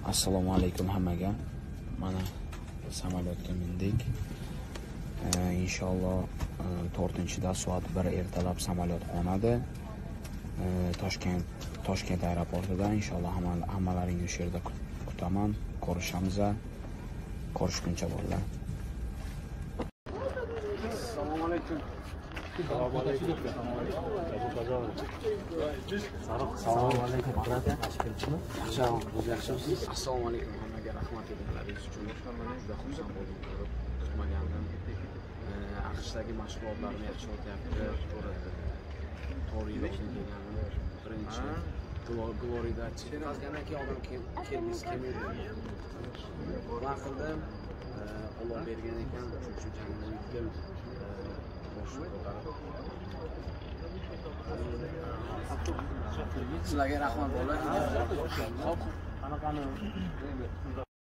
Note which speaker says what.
Speaker 1: Assalomu alaykum hammaga. Mana samolyotga mindik. Inshaalloh 4-da soat 1 ertalab samolyot qo'nadi. Toshkent aeroportida. Inshaalloh hammalaringizni shu yerda kutaman. Ko'rishamiz. Ko'rishguncha bo'llar.
Speaker 2: Assalomu alaykum. Assalomu alaykum. Assalomu alaykum. Yaxshimisiz? Assalomu alaykum hammaga rahmat e'tiboringiz uchun. Juda xursand bo'ldim ko'rib, kutmagandim. AQShdagi mashg'ulotlarni yaxshi o'tyapti. To'g'ri yo'lga kelganim. Birinchi Glorida chiqqandan odam kelgisi kelmaydi. Qildim. Alloh bergan ekan, uchinchi jangni yutdim. Sizlarga rahmat bo'ladi. Xo'p, qanaqani